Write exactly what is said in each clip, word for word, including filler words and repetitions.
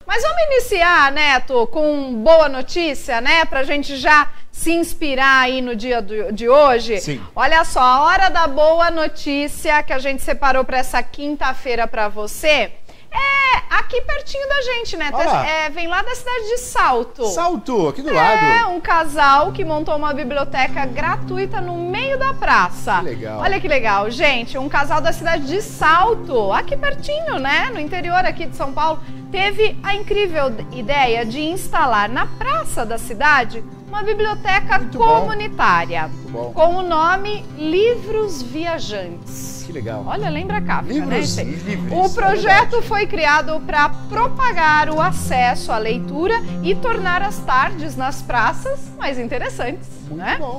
Mas vamos iniciar, Neto, com boa notícia, né? Pra gente já se inspirar aí no dia do, de hoje. Sim. Olha só, a hora da boa notícia que a gente separou para essa quinta-feira para você é aqui pertinho da gente, né? É, vem lá da cidade de Salto. Salto, aqui do é, lado. É, um casal que montou uma biblioteca gratuita no meio da praça. Que legal. Olha que legal, gente. Um casal da cidade de Salto, aqui pertinho, né? No interior aqui de São Paulo, teve a incrível ideia de instalar na praça da cidade uma biblioteca Muito comunitária bom. com o nome Livros Viajantes. Que legal. Olha, lembra a Kafka, Livros né? livres, O projeto é foi criado para propagar o acesso à leitura e tornar as tardes nas praças mais interessantes. Muito né? bom.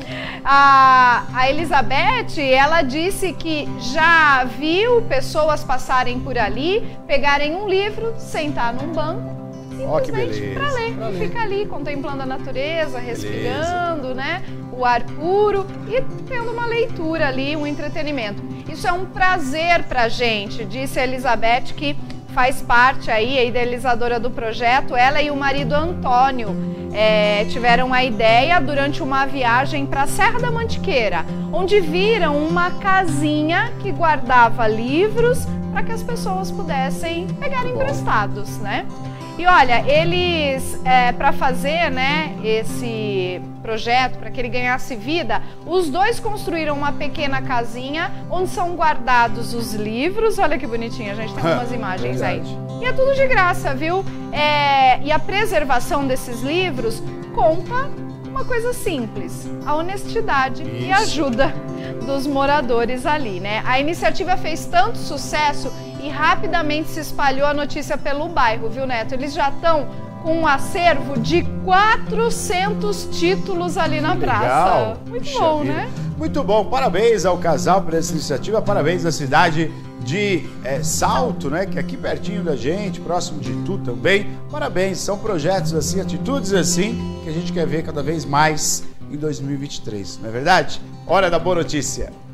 A, a Elizabeth, ela disse que já viu pessoas passarem por ali, pegarem um livro, sentar num banco, Ó, que simplesmente beleza. para ler. Pra E ler. fica ali contemplando a natureza, Beleza. respirando, né? O ar puro e tendo uma leitura ali, um entretenimento. Isso é um prazer pra gente, disse a Elizabeth, que faz parte aí, a idealizadora do projeto. Ela e o marido Antônio é, tiveram a ideia durante uma viagem para a Serra da Mantiqueira, onde viram uma casinha que guardava livros para que as pessoas pudessem pegar emprestados, né? E olha, eles, é, para fazer, né, esse projeto, para que ele ganhasse vida, os dois construíram uma pequena casinha onde são guardados os livros. Olha que bonitinho, a gente tem algumas imagens aí. E é tudo de graça, viu? É, e a preservação desses livros conta uma coisa simples, a honestidade Isso. e ajuda dos moradores ali, né? A iniciativa fez tanto sucesso e rapidamente se espalhou a notícia pelo bairro, viu, Neto? Eles já estão com um acervo de quatrocentos títulos ali na praça. Legal. Muito Puxa bom, vida. né? Muito bom. Parabéns ao casal por essa iniciativa. Parabéns à cidade de é, Salto, né? Que é aqui pertinho da gente, próximo de Tu também. Parabéns. São projetos assim, atitudes assim, que a gente quer ver cada vez mais em dois mil e vinte e três. Não é verdade? Hora da boa notícia.